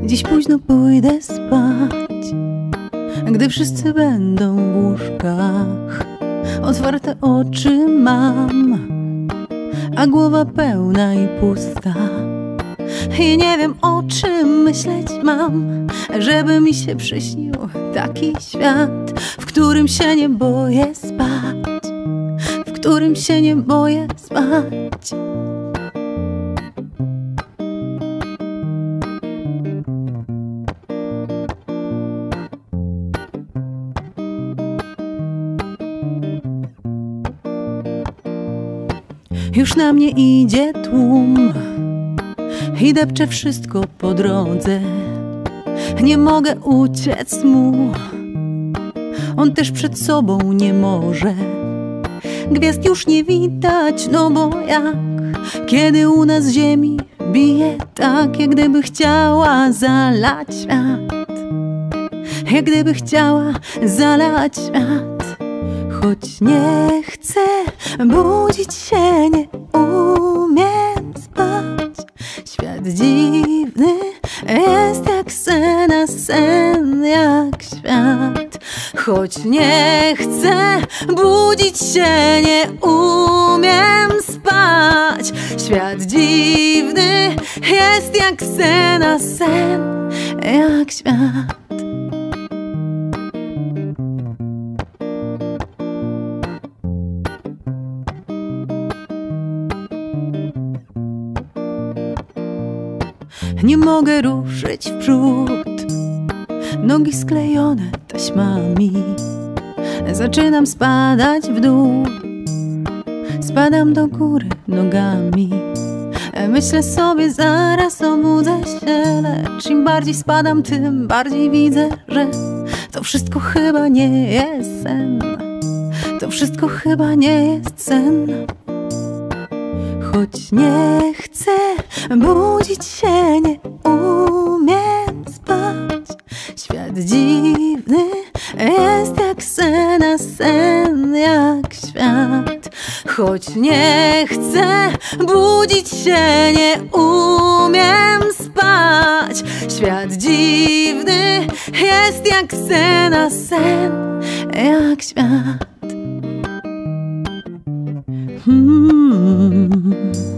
Dziś późno pójdę spać, gdy wszyscy będą w łóżkach. Otwarte oczy mam, a głowa pełna i pusta. I nie wiem, o czym myśleć mam, żeby mi się przyśnił taki świat, w którym się nie boję spać, w którym się nie boję spać. Już na mnie idzie tłum i depcze wszystko po drodze. Nie mogę uciec mu, on też przed sobą nie może. Gwiazd już nie widać, no bo jak kiedy u nas ziemi bije tak, jak gdyby chciała zalać świat, jak gdyby chciała zalać świat. Choć nie chcę budzić się, nie umiem spać. Świat dziwny jest jak sen, a sen jak świat. Choć nie chcę budzić się, nie umiem spać. Świat dziwny jest jak sen, a sen jak świat. Nie mogę ruszyć w przód, nogi sklejone taśmami. Zaczynam spadać w dół, spadam do góry nogami. Myślę sobie, zaraz obudzę się, lecz im bardziej spadam, tym bardziej widzę, że to wszystko chyba nie jest sen. To wszystko chyba nie jest sen. Choć nie chcę budzić się, nie umiem spać. Świat dziwny jest jak sen, a sen jak świat. Choć nie chcę budzić się, nie umiem spać. Świat dziwny jest jak sen, a sen jak świat.